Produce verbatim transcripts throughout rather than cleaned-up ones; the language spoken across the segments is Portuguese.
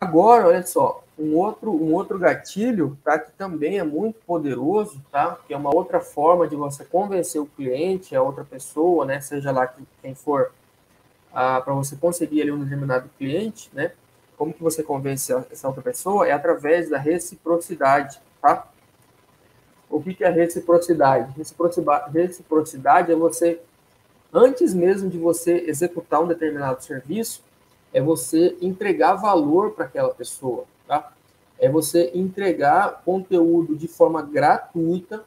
Agora, olha só, um outro, um outro gatilho, tá, que também é muito poderoso, tá, que é uma outra forma de você convencer o cliente, a outra pessoa, né, seja lá quem for, ah, para você conseguir ali um determinado cliente, né, como que você convence essa outra pessoa? É através da reciprocidade, tá? O que, que é reciprocidade? Reciprocidade é você, antes mesmo de você executar um determinado serviço, é você entregar valor para aquela pessoa, tá? É você entregar conteúdo de forma gratuita,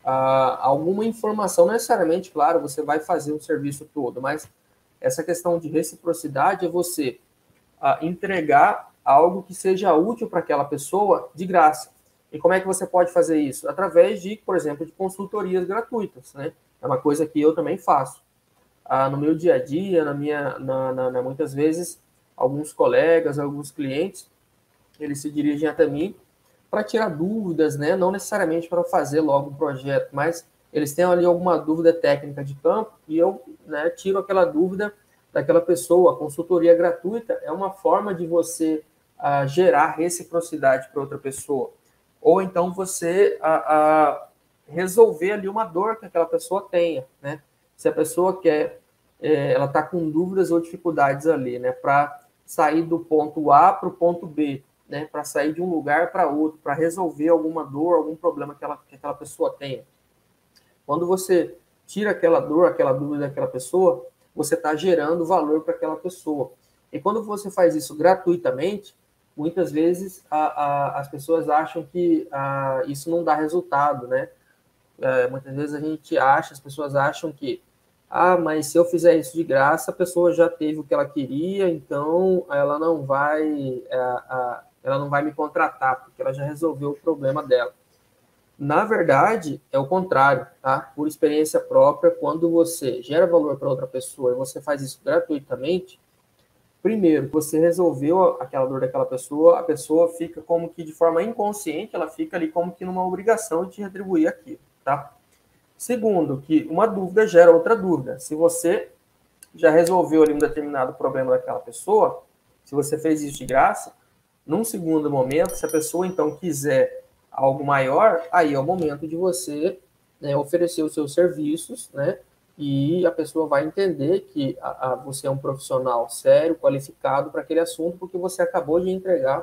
ah, alguma informação, não necessariamente, claro, você vai fazer o serviço todo, mas essa questão de reciprocidade é você ah, entregar algo que seja útil para aquela pessoa de graça. E como é que você pode fazer isso? Através de, por exemplo, de consultorias gratuitas, né? É uma coisa que eu também faço. Ah, no meu dia a dia, na minha, na, na, na, muitas vezes, alguns colegas, alguns clientes, eles se dirigem até mim para tirar dúvidas, né? Não necessariamente para fazer logo um projeto, mas eles têm ali alguma dúvida técnica de campo e eu, né, tiro aquela dúvida daquela pessoa. A consultoria gratuita é uma forma de você ah, gerar reciprocidade para outra pessoa. Ou então você ah, ah, resolver ali uma dor que aquela pessoa tenha, né? Se a pessoa quer, é, ela está com dúvidas ou dificuldades ali, né? Para sair do ponto A para o ponto B, né, para sair de um lugar para outro, para resolver alguma dor, algum problema que, ela, que aquela pessoa tenha. Quando você tira aquela dor, aquela dúvida daquela pessoa, você está gerando valor para aquela pessoa. E quando você faz isso gratuitamente, muitas vezes a, a, as pessoas acham que a, isso não dá resultado, né? É, muitas vezes a gente acha, as pessoas acham que ah, mas se eu fizer isso de graça, a pessoa já teve o que ela queria, então ela não vai, a, a, ela não vai me contratar, porque ela já resolveu o problema dela. Na verdade, é o contrário, tá? Por experiência própria, quando você gera valor para outra pessoa e você faz isso gratuitamente, primeiro, você resolveu aquela dor daquela pessoa, a pessoa fica como que de forma inconsciente, ela fica ali como que numa obrigação de te retribuir aquilo, tá? Segundo, que uma dúvida gera outra dúvida. Se você já resolveu ali um determinado problema daquela pessoa, se você fez isso de graça, num segundo momento, se a pessoa então quiser algo maior, aí é o momento de você, né, oferecer os seus serviços, né? E a pessoa vai entender que a, a, você é um profissional sério, qualificado para aquele assunto, porque você acabou de entregar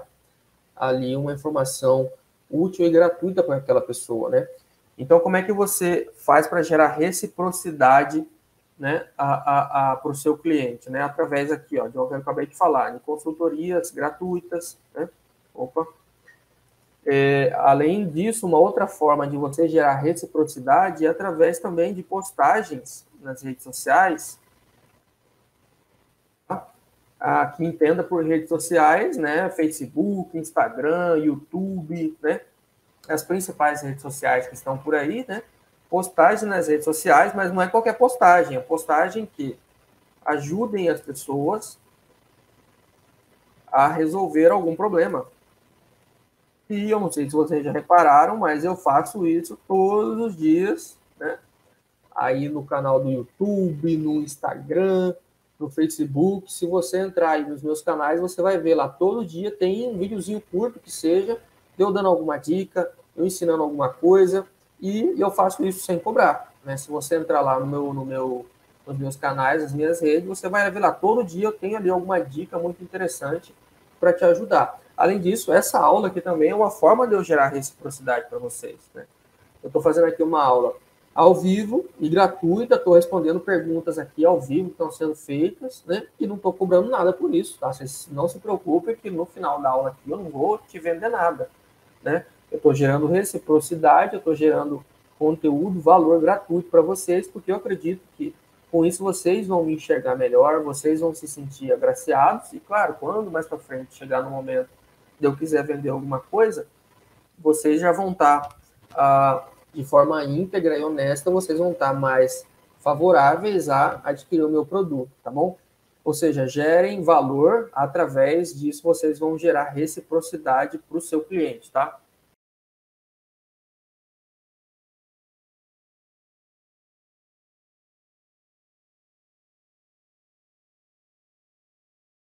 ali uma informação útil e gratuita para aquela pessoa, né? Então, como é que você faz para gerar reciprocidade, né, para o seu cliente, né? Através aqui, ó, de algo que eu acabei de falar, de consultorias gratuitas, né? Opa. É, além disso, uma outra forma de você gerar reciprocidade é através também de postagens nas redes sociais. Tá? Ah, que entenda por redes sociais, né? Facebook, Instagram, YouTube, né? As principais redes sociais que estão por aí, né? Postagem nas redes sociais, mas não é qualquer postagem, é postagem que ajudem as pessoas a resolver algum problema. E eu não sei se vocês já repararam, mas eu faço isso todos os dias, né? Aí no canal do YouTube, no Instagram, no Facebook. Se você entrar aí nos meus canais, você vai ver lá todo dia tem um videozinho curto que seja, eu dando alguma dica, eu ensinando alguma coisa, e eu faço isso sem cobrar, né? Se você entrar lá no meu, no meu, nos meus canais, nas minhas redes, você vai ver lá todo dia eu tenho ali alguma dica muito interessante para te ajudar. Além disso, essa aula aqui também é uma forma de eu gerar reciprocidade para vocês, né? Eu estou fazendo aqui uma aula ao vivo e gratuita, estou respondendo perguntas aqui ao vivo que estão sendo feitas, né? E não estou cobrando nada por isso, tá? Vocês não se preocupem que no final da aula aqui eu não vou te vender nada, né? Eu estou gerando reciprocidade, eu estou gerando conteúdo, valor gratuito para vocês, porque eu acredito que com isso vocês vão me enxergar melhor, vocês vão se sentir agraciados, e claro, quando mais para frente chegar no momento de eu quiser vender alguma coisa, vocês já vão estar, ah, de forma íntegra e honesta, vocês vão estar mais favoráveis a adquirir o meu produto, tá bom? Ou seja, gerem valor, através disso vocês vão gerar reciprocidade para o seu cliente, tá?